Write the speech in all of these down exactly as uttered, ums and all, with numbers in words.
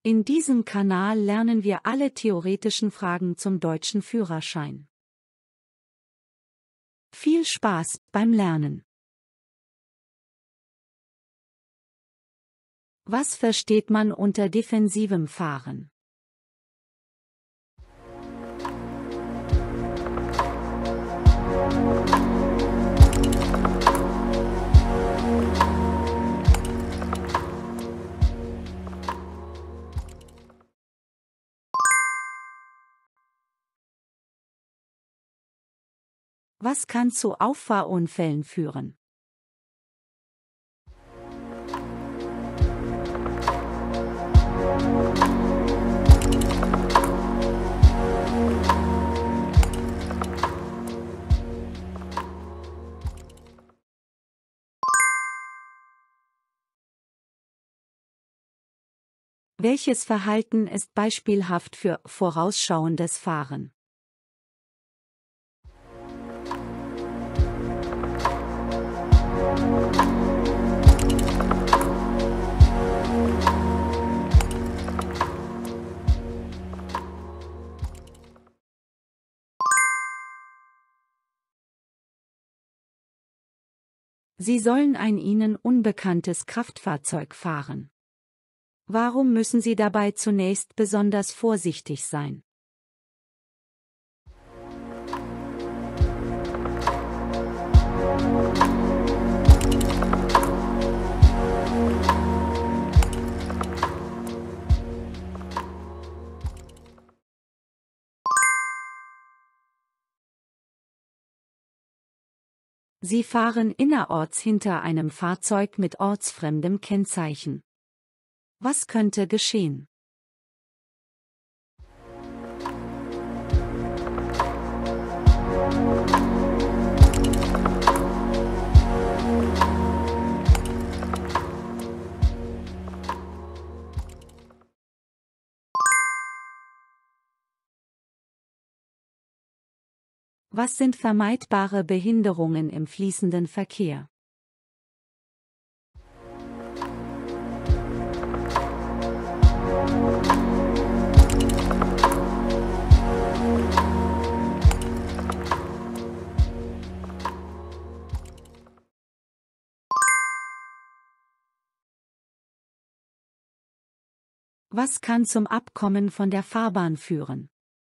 In diesem Kanal lernen wir alle theoretischen Fragen zum deutschen Führerschein. Viel Spaß beim Lernen! Was versteht man unter defensivem Fahren? Was kann zu Auffahrunfällen führen? Welches Verhalten ist beispielhaft für vorausschauendes Fahren? Sie sollen ein ihnen unbekanntes Kraftfahrzeug fahren. Warum müssen Sie dabei zunächst besonders vorsichtig sein? Sie fahren innerorts hinter einem Fahrzeug mit ortsfremdem Kennzeichen. Was könnte geschehen? Was sind vermeidbare Behinderungen im fließenden Verkehr? Was kann zum Abkommen von der Fahrbahn führen?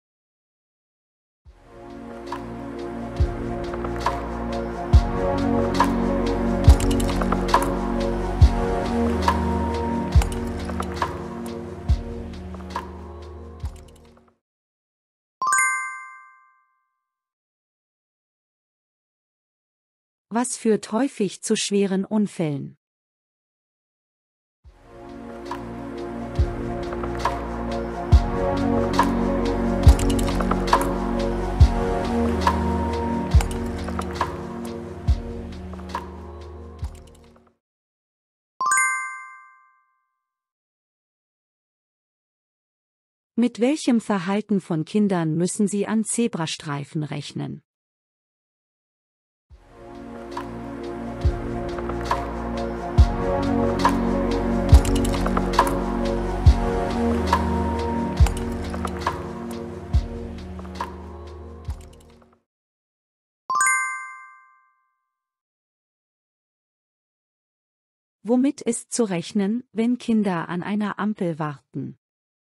Was führt häufig zu schweren Unfällen? Mit welchem Verhalten von Kindern müssen Sie an Zebrastreifen rechnen? Womit ist zu rechnen, wenn Kinder an einer Ampel warten?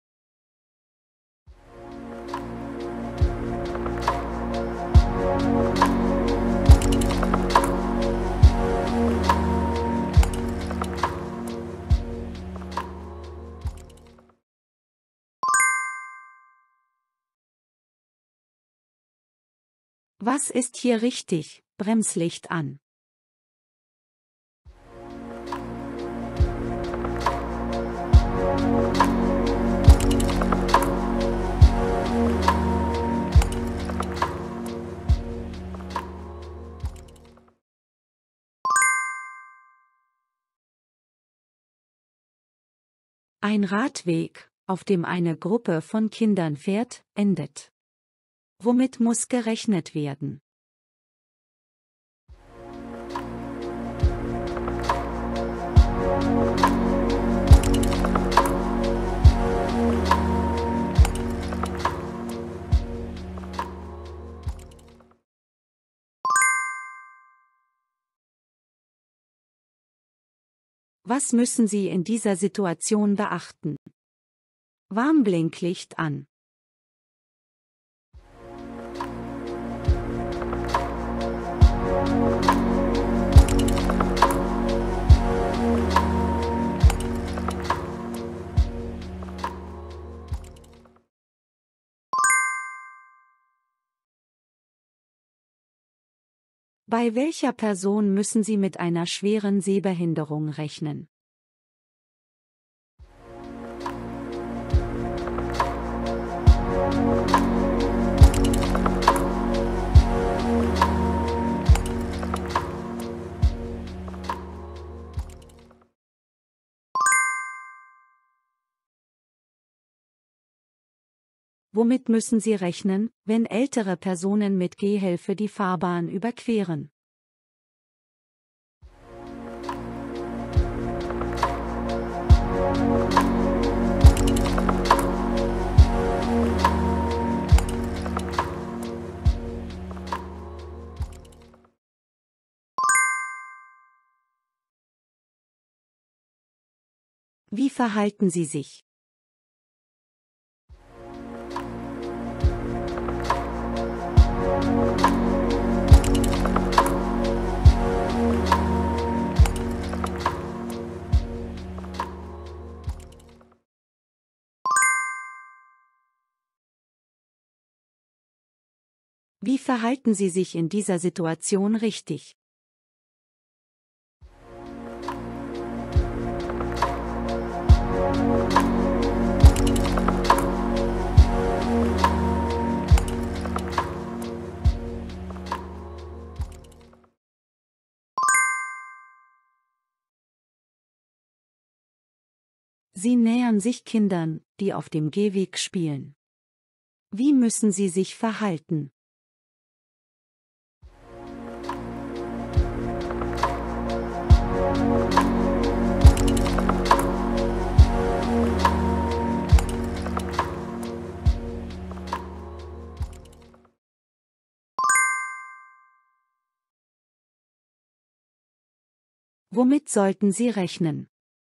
Was ist hier richtig? Bremslicht an. Ein Radweg, auf dem eine Gruppe von Kindern fährt, endet. Womit muss gerechnet werden? Was müssen Sie in dieser Situation beachten? Warnblinklicht an. Bei welcher Person müssen Sie mit einer schweren Sehbehinderung rechnen? Womit müssen Sie rechnen, wenn ältere Personen mit Gehhilfe die Fahrbahn überqueren? Wie verhalten Sie sich? Wie verhalten Sie sich in dieser Situation richtig? Sie nähern sich Kindern, die auf dem Gehweg spielen. Wie müssen Sie sich verhalten? Womit sollten Sie rechnen?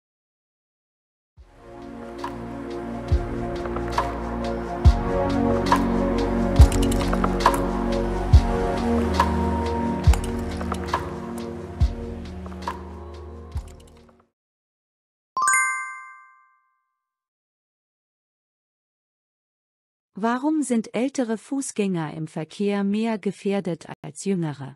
Warum sind ältere Fußgänger im Verkehr mehr gefährdet als jüngere?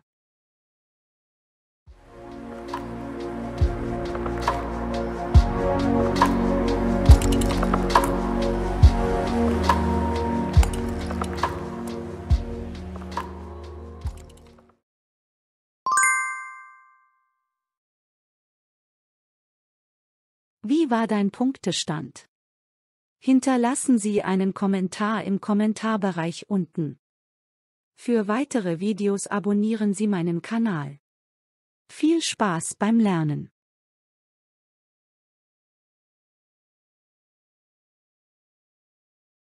Wie war dein Punktestand? Hinterlassen Sie einen Kommentar im Kommentarbereich unten. Für weitere Videos abonnieren Sie meinen Kanal. Viel Spaß beim Lernen!